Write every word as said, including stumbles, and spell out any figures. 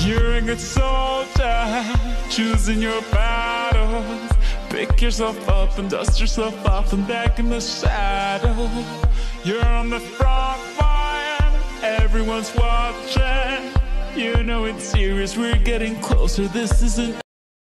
You're a good soldier, choosing your battles. Pick yourself up and dust yourself off and back in the saddle. You're on the front line, everyone's watching. You know it's serious, we're getting closer, this isn't